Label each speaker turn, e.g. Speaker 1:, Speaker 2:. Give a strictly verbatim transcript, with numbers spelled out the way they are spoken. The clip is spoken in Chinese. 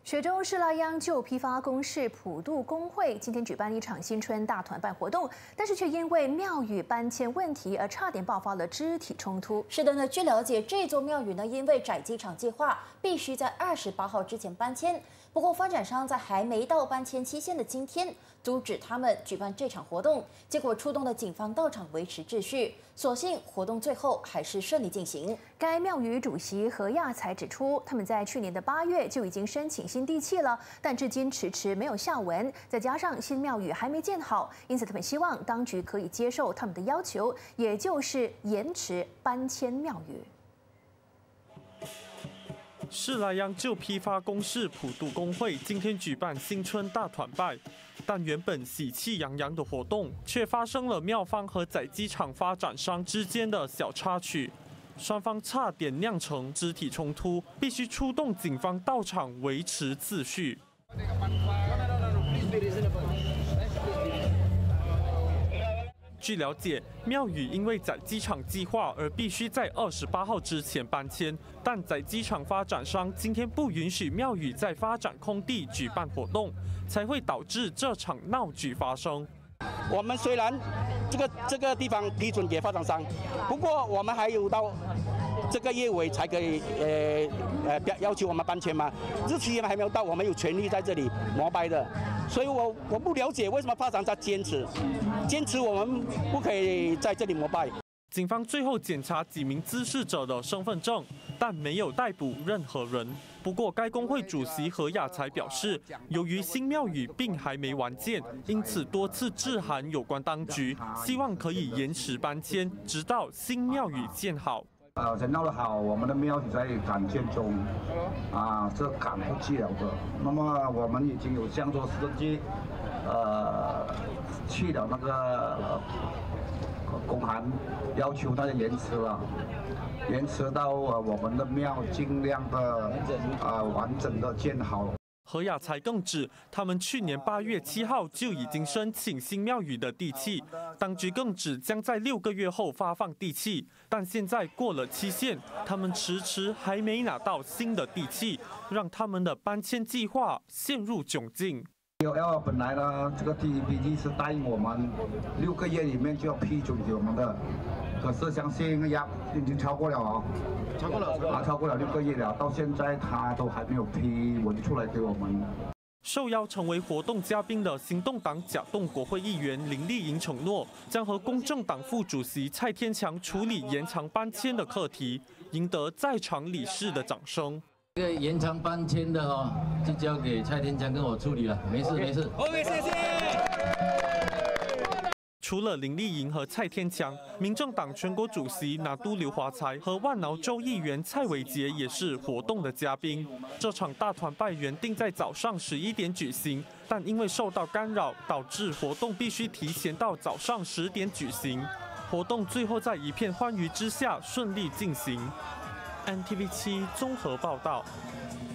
Speaker 1: 雪州士拉央旧批发公事普渡公会今天举办一场新春大团拜活动，但是却因为庙宇搬迁问题而差点爆发了肢体冲突。
Speaker 2: 是的呢，据了解，这座庙宇呢因为宅机场计划必须在二十八号之前搬迁，不过发展商在还没到搬迁期限的今天阻止他们举办这场活动，结果出动的警方到场维持秩序，所幸活动最后还是顺利进行。
Speaker 1: 该庙宇主席何亚才指出，他们在去年的八月就已经申请新地契了，但至今迟迟没有下文。再加上新庙宇还没建好，因此他们希望当局可以接受他们的要求，也就是延迟搬迁庙宇。
Speaker 3: 士拉央旧批发公事普渡公会今天举办新春大团拜，但原本喜气洋洋的活动，却发生了庙方和载机场发展商之间的小插曲。双方差点酿成肢体冲突，必须出动警方到场维持秩序。据了解，庙宇因为载机场计划而必须在二十八号之前搬迁，但载机场发展商今天不允许庙宇在发展空地举办活动，才会导致这场闹剧发生。
Speaker 4: 我们虽然这个这个地方批准给发展商，不过我们还有到这个月尾才可以呃呃要求我们搬迁嘛，日期还没有到，我们有权利在这里膜拜的，所以我我不了解为什么发展商坚持坚持我们不可以在这里膜拜。
Speaker 3: 警方最后检查几名滋事者的身份证，但没有逮捕任何人。不过，该工会主席何亚才表示，由于新庙宇并还没完建，因此多次致函有关当局，希望可以延迟搬迁，直到新庙宇建好。
Speaker 5: 呃，人闹得好，我们的庙宇在赶建中，啊，这赶不去了的。那么我们已经有相关司机，呃，去了那个。呃公函要求大家延迟了，延迟到呃我们的庙尽量的啊、呃、完整的建好。
Speaker 3: 何亚才更指，他们去年八月七号就已经申请新庙宇的地契，当局更指将在六个月后发放地契，但现在过了期限，他们迟迟还没拿到新的地契，让他们的搬迁计划陷入窘境。
Speaker 5: 要本来呢，这个 T E P G 是答应我们六个月里面就要批准给我们的，可是相信呀已经超过了哦，超过了啊，超过了六个月了，到现在他都还没有批文出来给我们。
Speaker 3: 受邀成为活动嘉宾的行动党甲洞国会议员林丽莹承诺，将和公正党副主席蔡天强处理延长搬迁的课题，赢得在场理事的掌声。
Speaker 6: 这个延长搬迁的哦，就交给蔡天强跟我处理了，没事没事。OK， 谢谢。
Speaker 3: 除了林丽莹和蔡天强，民政党全国主席拿督刘华才和万劳州议员蔡伟杰也是活动的嘉宾。这场大团拜原定在早上十一点举行，但因为受到干扰，导致活动必须提前到早上十点举行。活动最后在一片欢愉之下顺利进行。N T V 七综合报道。